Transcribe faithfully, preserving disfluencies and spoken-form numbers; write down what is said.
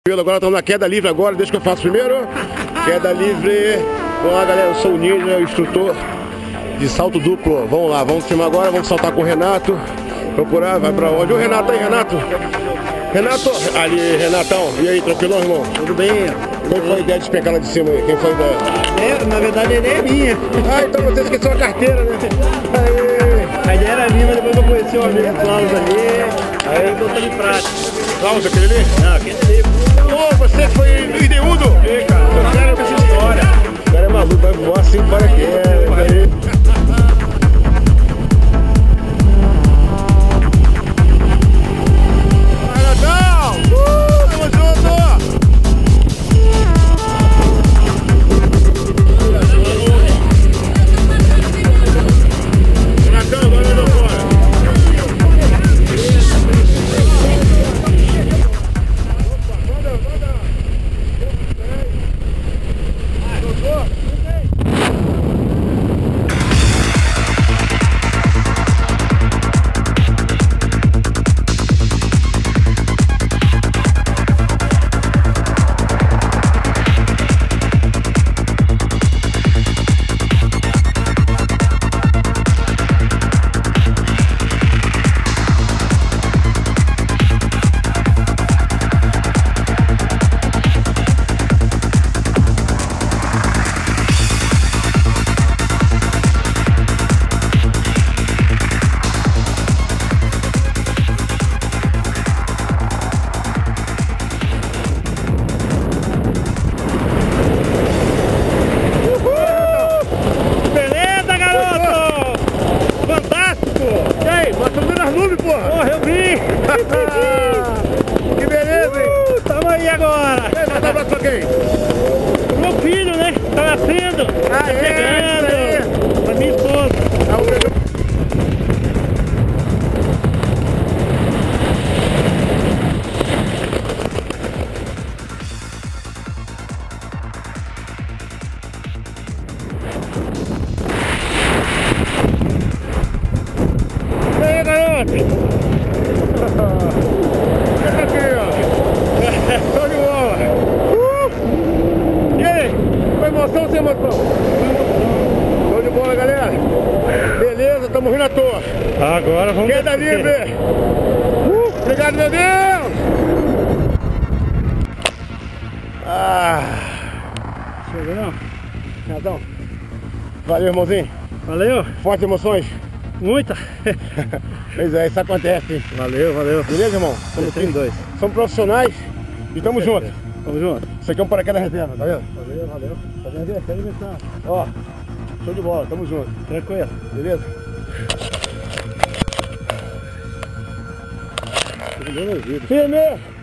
Agora estamos na queda livre agora, deixa que eu faço primeiro. Queda livre. Vamos lá, galera, eu sou o Ninja, o instrutor de salto duplo. Vamos lá, vamos cima agora, vamos saltar com o Renato. Procurar, vai pra onde? O Renato aí, Renato. Renato, ali, Renatão. E aí, tranquilo, irmão? Tudo bem? Quem foi a ideia de despencar lá de cima aí? Quem foi a ideia? É, na verdade a ideia é minha. Ah, então você esqueceu a carteira, né? Aí. A ideia era minha, mas depois eu conheci o amigo Klaus ali. Aí eu botou em prática. Klaus, aquele ali? Não, aquele ali. Ô, você que foi ideudo? E, cara, eu quero com essa história. O cara é maluco, vai voar assim para quê? Porra, eu vi! Que beleza, hein? Uh, tamo aí agora! E aí, manda um abraço pra quem? Meu filho, né? Tá nascendo! Ah, tá é? chegando! Pra minha esposa! E aí, garoto? Show de bola! Uh! E aí? Foi emoção ou sem emoção? Show de bola, galera! Beleza, tamo rindo à toa! Agora vamos... Queda livre! Uh! Obrigado, meu Deus! Ah! Chega não? Renatão, valeu, irmãozinho! Valeu! Fortes emoções! Muita! Pois é, isso acontece, hein? Valeu, valeu! Beleza, irmão? Somos, Tem dois. somos profissionais e tamo junto! Tamo junto! Isso aqui é um paraquedas reserva, tá vendo? Valeu, valeu! Tá vendo aqui? Tá Ó, show de bola, tamo junto. tranquilo! Beleza? Tudo bem no ouvido. Firme!